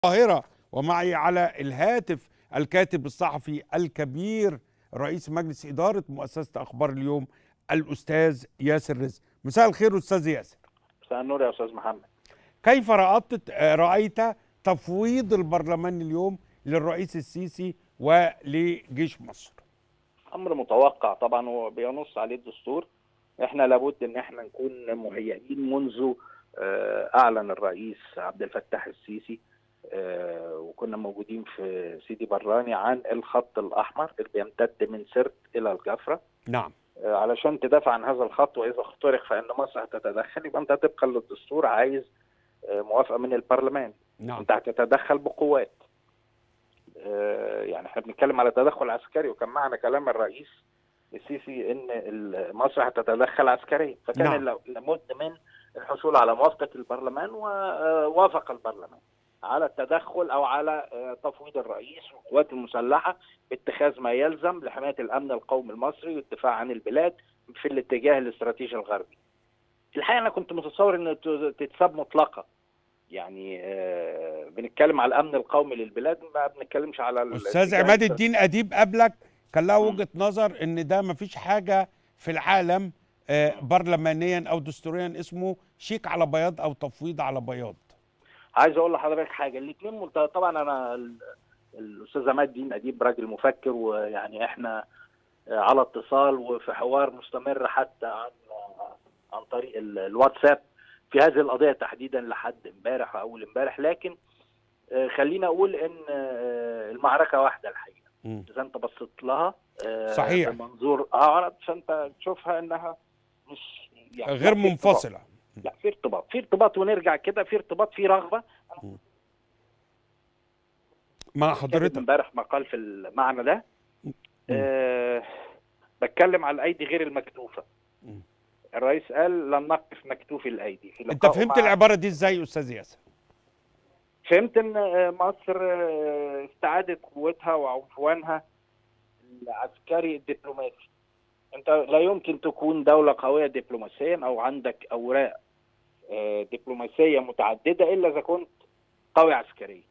القاهرة. ومعي على الهاتف الكاتب الصحفي الكبير رئيس مجلس إدارة مؤسسة أخبار اليوم الأستاذ ياسر رزق. مساء الخير أستاذ ياسر. مساء النور يا أستاذ محمد. كيف رأيت تفويض البرلمان اليوم للرئيس السيسي ولجيش مصر؟ أمر متوقع طبعا وبينص عليه الدستور. احنا لابد ان احنا نكون مهيئين منذ اعلن الرئيس عبد الفتاح السيسي وكنا موجودين في سيدي براني عن الخط الاحمر اللي بيمتد من سرت الى الجفره. نعم. علشان تدافع عن هذا الخط، واذا اخترق فان مصر هتتدخل، يبقى انت طبقا للدستور عايز موافقه من البرلمان. نعم. انت هتتدخل بقوات. يعني احنا بنتكلم على تدخل عسكري، وكان معنا كلام الرئيس السيسي ان مصر هتتدخل عسكريا، فكان نعم. لابد من الحصول على موافقه البرلمان، ووافق البرلمان على التدخل او على تفويض الرئيس والقوات المسلحه باتخاذ ما يلزم لحمايه الامن القومي المصري والدفاع عن البلاد في الاتجاه الاستراتيجي الغربي. الحقيقه انا كنت متصور ان تتساب مطلقه، يعني بنتكلم على الامن القومي للبلاد، ما بنتكلمش على استاذ عماد الدين اديب قبلك كان له وجهه نظر ان ده ما فيش حاجه في العالم برلمانيا او دستوريا اسمه شيك على بياض او تفويض على بياض. عايز اقول لحضرتك حاجه، الاثنين طبعا انا الاستاذ عماد الدين اديب راجل مفكر، ويعني احنا على اتصال وفي حوار مستمر حتى عن طريق الواتساب في هذه القضيه تحديدا لحد امبارح واول امبارح. لكن خلينا اقول ان المعركه واحده الحقيقه. اذا انت بصيت لها صحيح بمنظور اعرض فانت تشوفها انها مش يعني غير منفصله. لا، في ارتباط ونرجع كده، في ارتباط، في رغبه. مع حضرتك امبارح مقال في المعنى ده. بتكلم على الايدي غير المكتوفه. الرئيس قال لن نقف مكتوف الايدي. انت فهمت العباره دي ازاي استاذ ياسر؟ فهمت ان مصر استعادت قوتها وعنفوانها العسكري الدبلوماسي. انت لا يمكن تكون دولة قوية دبلوماسيا او عندك اوراق دبلوماسية متعددة الا اذا كنت قوي عسكريا.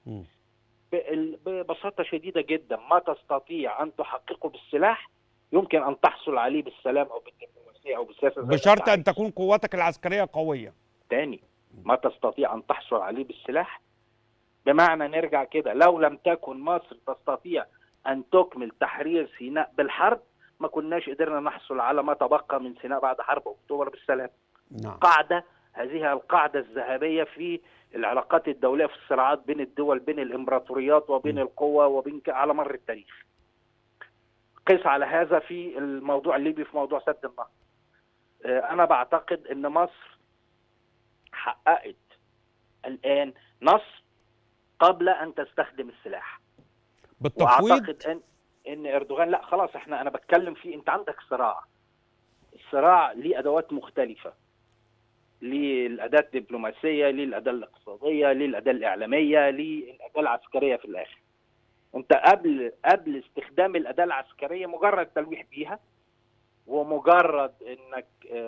ببساطة شديدة جدا، ما تستطيع ان تحققه بالسلاح يمكن ان تحصل عليه بالسلام او بالدبلوماسية او بالسياسة، بشرط ان تكون قواتك العسكرية قوية. تاني، ما تستطيع ان تحصل عليه بالسلاح، بمعنى نرجع كده، لو لم تكن مصر تستطيع ان تكمل تحرير سيناء بالحرب ما كناش قدرنا نحصل على ما تبقى من سيناء بعد حرب اكتوبر بالسلام. نعم. قاعدة، هذه القاعدة الذهبية في العلاقات الدولية، في الصراعات بين الدول، بين الامبراطوريات وبين القوى وبين على مر التاريخ. قس على هذا في الموضوع الليبي، في موضوع سد النهضة. انا بعتقد ان مصر حققت الان نصر قبل ان تستخدم السلاح بالتفويض. واعتقد ان اردوغان، لا خلاص، انا بتكلم في، انت عندك صراع، الصراع ليه ادوات مختلفه، ليه الاداه الدبلوماسيه، ليه الاداه الاقتصاديه، ليه الاداه الاعلاميه، ليه الاداه العسكريه في الاخر. انت قبل استخدام الاداه العسكريه مجرد تلويح بيها ومجرد انك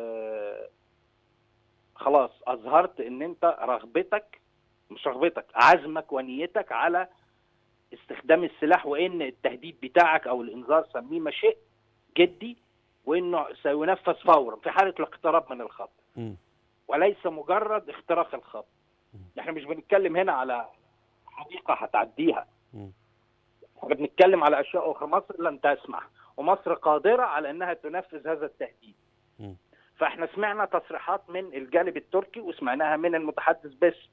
خلاص اظهرت ان انت رغبتك، مش رغبتك، عزمك ونيتك على استخدام السلاح، وان التهديد بتاعك او الانذار سميه ما شئت جدي، وانه سينفذ فورا في حاله الاقتراب من الخط، وليس مجرد اختراق الخط. احنا مش بنتكلم هنا على حديقه هتعديها، احنا بنتكلم على اشياء اخرى. مصر لن تسمح، ومصر قادره على انها تنفذ هذا التهديد. فاحنا سمعنا تصريحات من الجانب التركي، وسمعناها من المتحدث باسم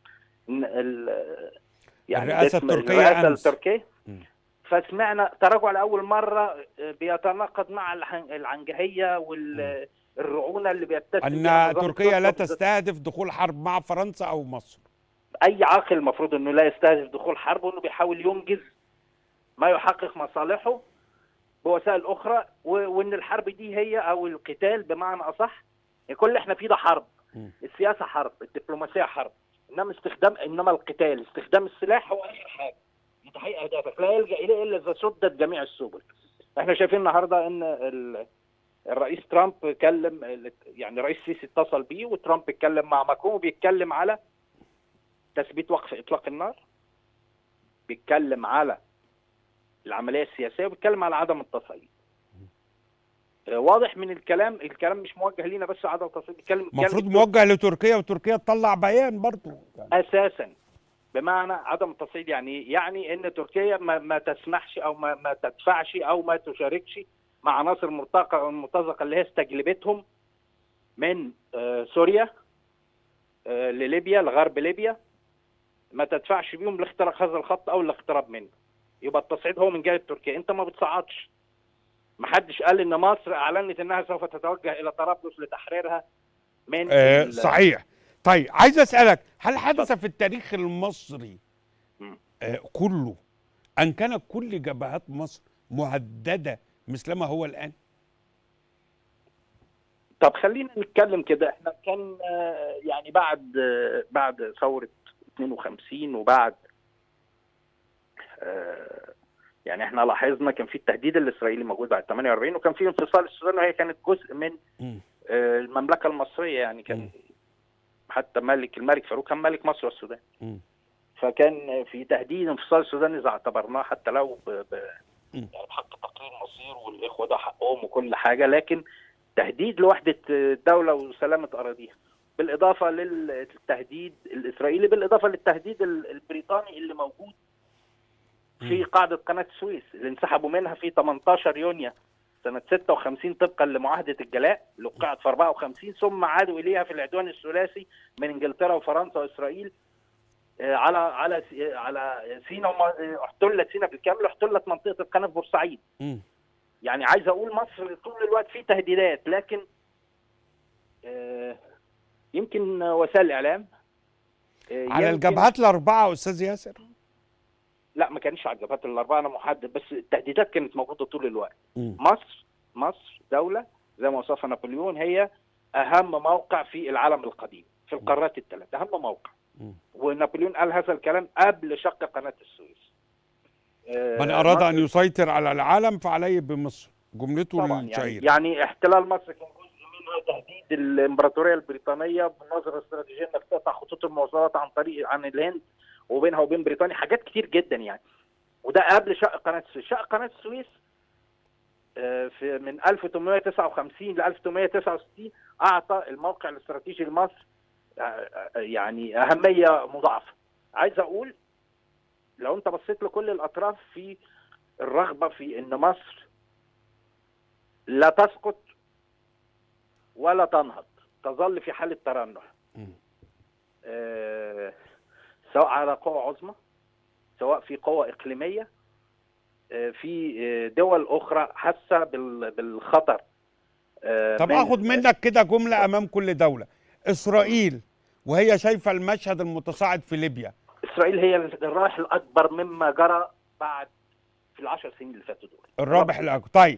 يعني الرئاسة التركية فسمعنا تراجع لأول مرة بيتناقض مع العنجهية والرعونة اللي بيتسم أن تركيا لا تستهدف دخول حرب مع فرنسا أو مصر. أي عاقل المفروض أنه لا يستهدف دخول حرب، وأنه بيحاول ينجز ما يحقق مصالحه بوسائل أخرى، وأن الحرب دي هي، أو القتال بمعنى أصح، كل اللي احنا فيه ده حرب. السياسة حرب، الدبلوماسية حرب، انما القتال، استخدام السلاح هو اخر حاجه لتحقيق اهدافك، لا يلجا اليه الا اذا سدت جميع السبل. احنا شايفين النهارده ان الرئيس ترامب كلم، يعني الرئيس السيسي اتصل بيه، وترامب اتكلم مع ماكرون، وبيتكلم على تثبيت وقف اطلاق النار بيتكلم على العمليه السياسيه وبيتكلم على عدم التصعيد. واضح من الكلام مش موجه لينا بس عدم التصعيد، بيتكلم المفروض موجه لتركيا، وتركيا تطلع بيان برضه اساسا. بمعنى عدم التصعيد يعني ان تركيا ما تسمحش او ما تدفعش او ما تشاركش مع عناصر المرتزقه اللي هي استجلبتهم من سوريا لليبيا لغرب ليبيا، ما تدفعش بيهم لاختراق هذا الخط او الاقتراب منه. يبقى التصعيد هو من جانب تركيا، انت ما بتصعدش. ما حدش قال ان مصر اعلنت انها سوف تتوجه الى طرابلس لتحريرها من صحيح. طيب عايز اسالك، هل حدث في التاريخ المصري كله ان كانت كل جبهات مصر مهدده مثلما هو الان؟ طب خلينا نتكلم كده. احنا كان يعني بعد ثوره 52 وبعد يعني احنا لاحظنا كان في التهديد الاسرائيلي موجود بعد 48، وكان في انفصال السودان وهي كانت جزء من المملكه المصريه. يعني كان حتى الملك فاروق كان ملك مصر والسودان. فكان في تهديد انفصال السودان اذا اعتبرناه حتى لو يعني بحق تقرير مصير والاخوه ده حقهم وكل حاجه، لكن تهديد لوحده الدوله وسلامه اراضيها، بالاضافه للتهديد الاسرائيلي، بالاضافه للتهديد البريطاني اللي موجود في قاعده قناه السويس اللي انسحبوا منها في 18 يونيو سنه 56 طبقا لمعاهده الجلاء اللي وقعت في 54، ثم عادوا اليها في العدوان الثلاثي من انجلترا وفرنسا واسرائيل على سيناء. احتلت سيناء بالكامل، احتلت منطقه القناه في بورسعيد. يعني عايز اقول مصر طول الوقت في تهديدات، لكن يمكن وسائل الاعلام على الجبهات الاربعه استاذ ياسر. لا ما كانش على الجبهات الاربعه، انا محدد، بس التهديدات كانت موجوده طول الوقت. مصر دوله زي ما وصفها نابليون هي اهم موقع في العالم القديم في القارات الثلاث، اهم موقع. ونابليون قال هذا الكلام قبل شق قناه السويس. من اراد ان يسيطر على العالم فعليه بمصر، جملته الشهيره. يعني احتلال مصر كان جزء منه تهديد الامبراطوريه البريطانيه بالنظره الاستراتيجيه انك تقطع خطوط المواصلات عن الهند وبينها وبين بريطانيا، حاجات كتير جدا يعني. وده قبل شق قناه السويس. شق قناه السويس في من 1859 ل 1869 اعطى الموقع الاستراتيجي لمصر يعني اهميه مضاعفه. عايز اقول لو انت بصيت لكل الاطراف في الرغبه في ان مصر لا تسقط ولا تنهض، تظل في حاله ترنح، سواء على قوى عظمى، سواء في قوى اقليميه، في دول اخرى حاسه بالخطر. طب اخد منك كده جمله امام كل دوله. اسرائيل وهي شايفه المشهد المتصاعد في ليبيا، اسرائيل هي الرابح الاكبر مما جرى بعد في ال10 سنين اللي فاتوا دول. الرابح الاكبر. طيب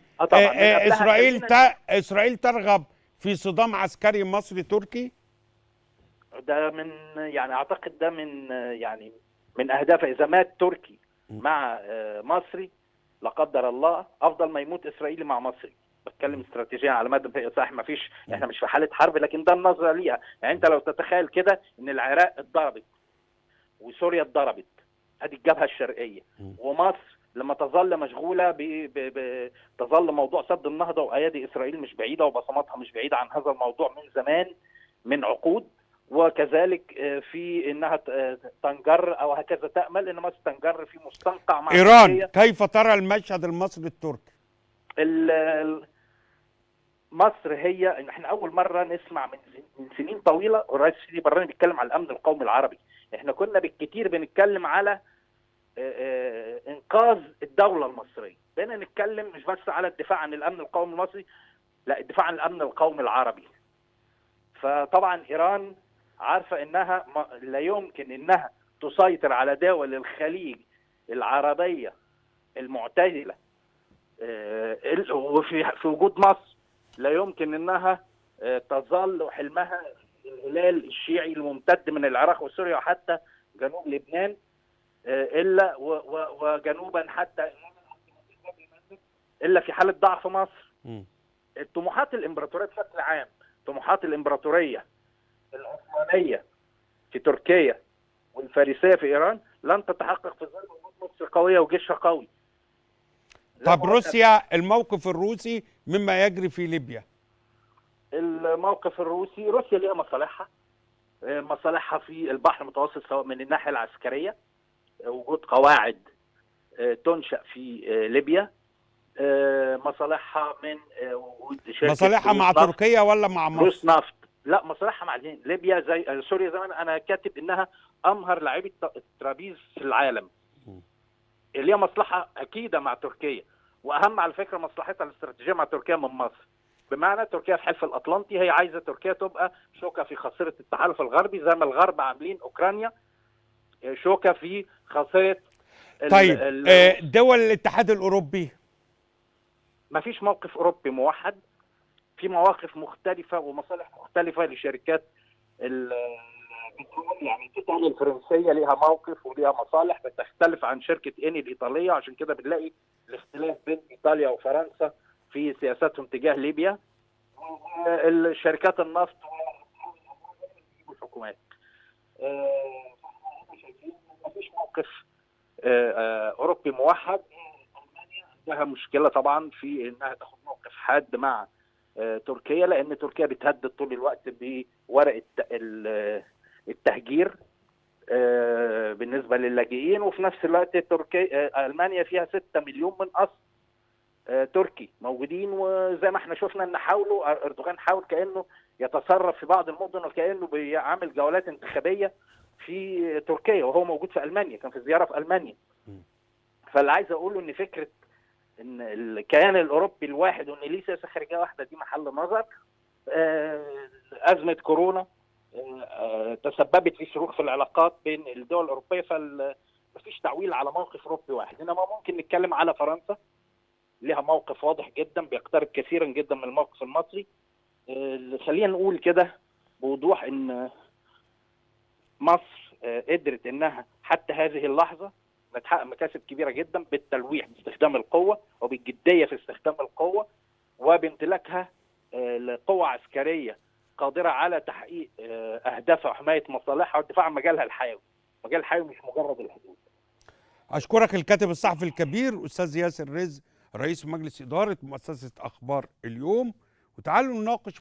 اسرائيل ترغب في صدام عسكري مصري تركي؟ ده من يعني اعتقد ده من اهدافها. اذا مات تركي مع مصري لا قدر الله، افضل ما يموت اسرائيلي مع مصري. بتكلم استراتيجيا على مدى صح، ما فيش، احنا مش في حاله حرب، لكن ده النظره ليها. يعني انت لو تتخيل كده ان العراق اتضربت وسوريا اتضربت، ادي الجبهه الشرقيه، ومصر لما تظل مشغوله تظل موضوع سد النهضه، وايادي اسرائيل مش بعيده وبصماتها مش بعيده عن هذا الموضوع من زمان، من عقود، وكذلك في انها تنجر او هكذا تامل ان مصر تنجر في مستنقع مع ايران. كيف ترى المشهد المصري التركي؟ مصر هي احنا اول مره نسمع من سنين طويله والرئيس السيسي براني بيتكلم على الامن القومي العربي. احنا كنا بالكثير بنتكلم على انقاذ الدوله المصريه، بقينا نتكلم مش بس على الدفاع عن الامن القومي المصري، لا، الدفاع عن الامن القومي العربي. فطبعا ايران عارفه انها لا يمكن انها تسيطر على دول الخليج العربيه المعتدله، وفي وجود مصر لا يمكن انها تظل حلمها الهلال الشيعي الممتد من العراق وسوريا وحتى جنوب لبنان، الا وجنوبا حتى الا في حاله ضعف مصر. الطموحات الامبراطوريه بشكل عام، طموحات الامبراطوريه العثمانيه في تركيا والفارسيه في ايران لن تتحقق في ظل وجود قويه وجيشها قوي. طب روسيا، الموقف الروسي مما يجري في ليبيا؟ الموقف الروسي، روسيا ليها مصالحها في البحر المتوسط، سواء من الناحيه العسكريه، وجود قواعد تنشأ في ليبيا، مصالحها من وجود شركه مصالحها مع تركيا ولا مع مصر؟ روس نفط. لا، مصالحها مع ليبيا. زي سوريا زمان انا كاتب انها امهر لاعبي الترابيز في العالم. ليها مصلحه اكيده مع تركيا، واهم على فكره مصلحتها الاستراتيجيه مع تركيا من مصر. بمعنى تركيا في حلف الاطلنطي، هي عايزه تركيا تبقى شوكه في خاصره التحالف الغربي، زي ما الغرب عاملين اوكرانيا شوكه في خاصره. طيب دول الاتحاد الاوروبي؟ ما فيش موقف اوروبي موحد، في مواقف مختلفه ومصالح مختلفه لشركات البترول. يعني توتال الفرنسيه ليها موقف وليها مصالح بتختلف عن شركه اني الايطاليه، عشان كده بنلاقي الاختلاف بين ايطاليا وفرنسا في سياساتهم تجاه ليبيا. الشركات النفط والحكومات. شايفين ما فيش موقف اوروبي موحد. المانيا عندها مشكله طبعا في انها تاخد موقف حاد مع تركيا، لان تركيا بتهدد طول الوقت بورق التهجير بالنسبه للاجئين، وفي نفس الوقت تركيا المانيا فيها 6 مليون من اصل تركي موجودين. وزي ما احنا شفنا ان اردوغان حاول كانه يتصرف في بعض المدن وكانه بيعمل جولات انتخابيه في تركيا وهو موجود في المانيا، كان في زياره في المانيا. فاللي عايز اقوله ان فكره ان الكيان الاوروبي الواحد وان ليه سياسه خارجيه واحده دي محل نظر. ازمه كورونا تسببت في شروخ في العلاقات بين الدول الاوروبيه، فمفيش تعويل على موقف اوروبي واحد. انما ممكن نتكلم على فرنسا، لها موقف واضح جدا بيقترب كثيرا جدا من الموقف المصري. خلينا نقول كده بوضوح ان مصر قدرت انها حتى هذه اللحظه تحقق مكاسب كبيره جدا بالتلويح باستخدام القوه وبالجديه في استخدام القوه، وبامتلاكها لقوه عسكريه قادره على تحقيق اهدافها وحمايه مصالحها والدفاع عن مجالها الحيوي. مجال الحيوي مش مجرد الحدود. اشكرك الكاتب الصحفي الكبير استاذ ياسر رزق، رئيس مجلس اداره مؤسسه اخبار اليوم. وتعالوا نناقش